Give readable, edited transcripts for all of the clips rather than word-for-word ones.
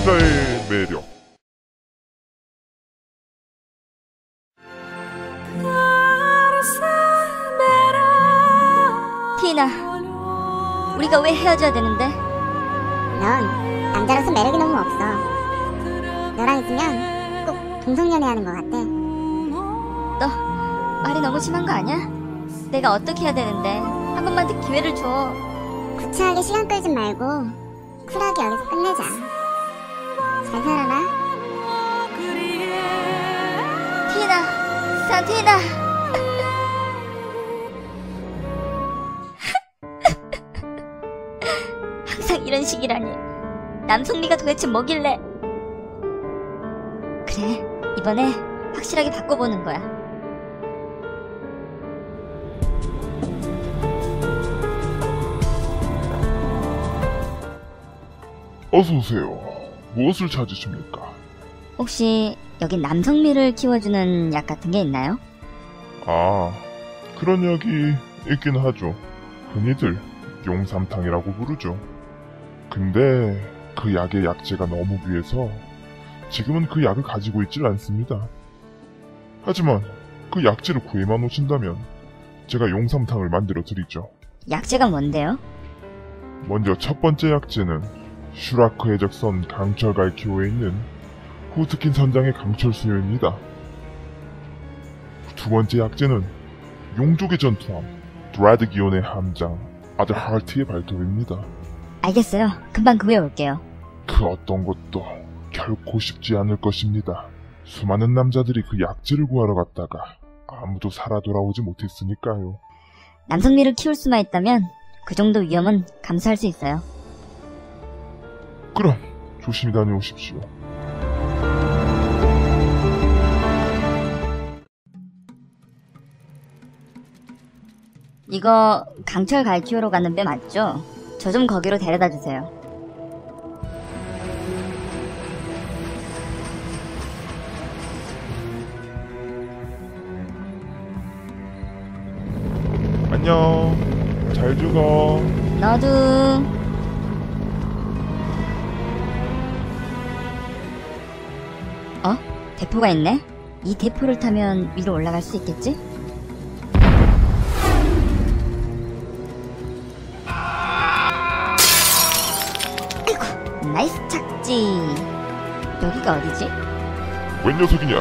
남자의 매력. 티나, 우리가 왜 헤어져야 되는데? 넌 남자로서 매력이 너무 없어. 너랑 있으면 꼭 동성연애하는 것 같아. 너 말이 너무 심한 거 아니야? 내가 어떻게 해야 되는데? 한 번만 더 기회를 줘. 구차하게 시간 끌지 말고 쿨하게 여기서 끝내자. 잘 살아라. 티나, 산티나. 항상 이런 식이라니. 남성미가 도대체 뭐길래? 그래, 이번에 확실하게 바꿔보는 거야. 어서오세요. 무엇을 찾으십니까? 혹시 여기 남성미를 키워주는 약 같은 게 있나요? 아, 그런 약이 있긴 하죠. 흔히들 용삼탕이라고 부르죠. 근데 그 약의 약재가 너무 귀해서 지금은 그 약을 가지고 있질 않습니다. 하지만 그 약재를 구해만 오신다면 제가 용삼탕을 만들어 드리죠. 약재가 뭔데요? 먼저 첫 번째 약재는 슈라크 해적선 강철 갈키오에 있는 후트킨 선장의 강철수요입니다. 두 번째 약재는 용족의 전투함 드라드 기온의 함장 아들 하트의 발톱입니다. 알겠어요. 금방 구해올게요. 그 어떤 것도 결코 쉽지 않을 것입니다. 수많은 남자들이 그 약재를 구하러 갔다가 아무도 살아 돌아오지 못했으니까요. 남성미를 키울 수만 있다면 그 정도 위험은 감수할 수 있어요. 그럼 조심히 다녀오십시오. 이거 강철 갈키오로 가는 배 맞죠? 저 좀 거기로 데려다 주세요. 안녕. 잘 죽어. 너도. 대포가 있네? 이 대포를 타면 위로 올라갈 수 있겠지? 아이고, 나이스 착지. 여기가 어디지? 웬 녀석이냐?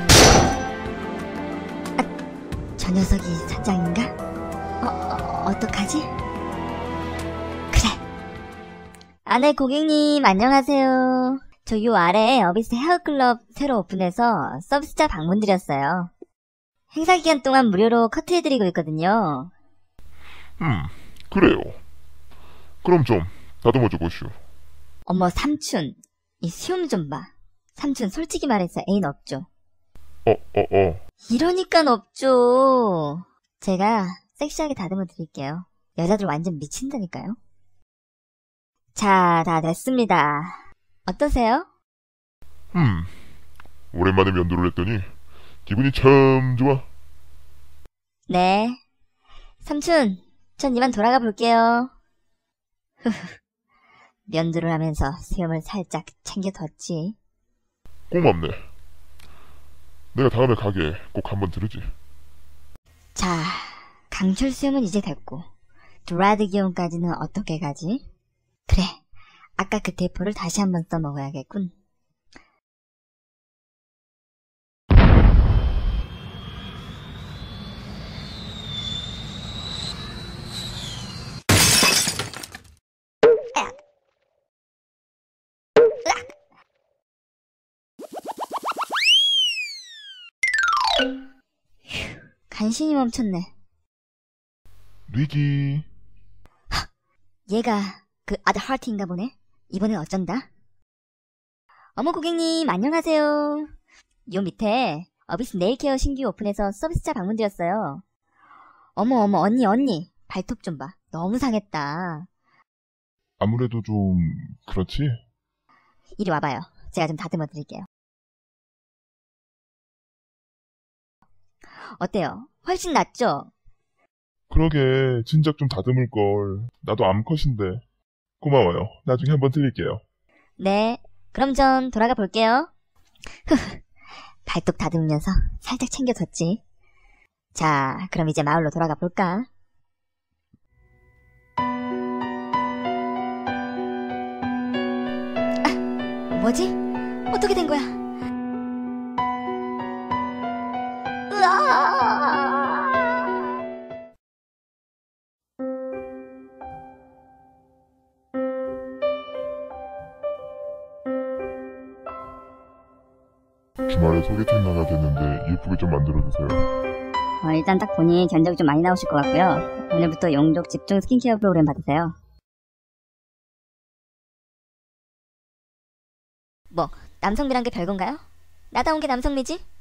저 녀석이 선장인가? 어떡하지? 그래. 네, 고객님, 안녕하세요. 저 요 아래에 어비스 헤어클럽 새로 오픈해서 서비스자 방문 드렸어요. 행사 기간 동안 무료로 커트해드리고 있거든요. 그래요. 그럼 좀 다듬어줘 보시오. 어머, 삼촌. 이 수염 좀 봐. 삼촌, 솔직히 말해서 애인 없죠? 이러니깐 없죠. 제가 섹시하게 다듬어 드릴게요. 여자들 완전 미친다니까요. 자, 다 됐습니다. 어떠세요? 오랜만에 면도를 했더니 기분이 참 좋아. 네. 삼촌, 전 이만 돌아가 볼게요. 면도를 하면서 수염을 살짝 챙겨뒀지. 고맙네. 내가 다음에 가게 꼭 한번 들으지. 자, 강철 수염은 이제 됐고 드라드 기온까지는 어떻게 가지? 그래, 아까 그 대포를 다시 한번 써먹어야겠군. 간신히 멈췄네. 위기. 얘가 그 아드 하트인가 보네. 이번엔 어쩐다? 어머, 고객님 안녕하세요. 요 밑에 어비스 네일케어 신규 오픈해서 서비스자 방문 드렸어요. 어머 언니 발톱 좀 봐. 너무 상했다. 아무래도 좀 그렇지? 이리 와봐요. 제가 좀 다듬어 드릴게요. 어때요? 훨씬 낫죠? 그러게 진작 좀 다듬을걸. 나도 암컷인데. 고마워요. 나중에 한번 드릴게요. 네. 그럼 전 돌아가 볼게요. 발톱 다듬으면서 살짝 챙겨뒀지. 자, 그럼 이제 마을로 돌아가 볼까? 아, 뭐지? 어떻게 된 거야? 으아! 주말에 소개팅 나가야 되는데 예쁘게 좀 만들어주세요. 일단 딱 보니 견적이 좀 많이 나오실 것 같고요. 오늘부터 용족 집중 스킨케어 프로그램 받으세요. 뭐, 남성미란 게 별건가요? 나다운 게 남성미지?